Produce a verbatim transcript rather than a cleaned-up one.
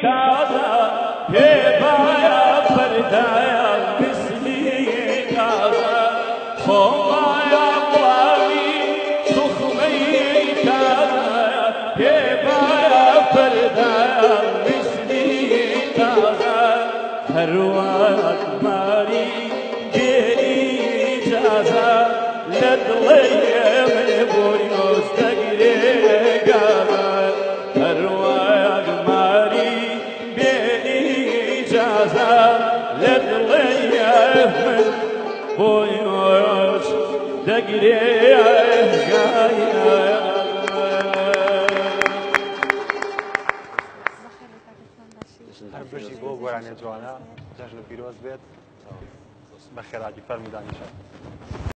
تازه پیبایا پردایا مثلی تازه خوبایا قوامی تخمی تازه پیبایا پردایا مثلی تازه هر وقت ماری بی اجازه لدلی من بویوز تگری گازه هر وقت ماری لدلی من بویوز تگری گازه هر بشی بۆ گۆرانێ جوانە جەژن و پیرۆز بێت بە خێراکی فەرمودانی شەر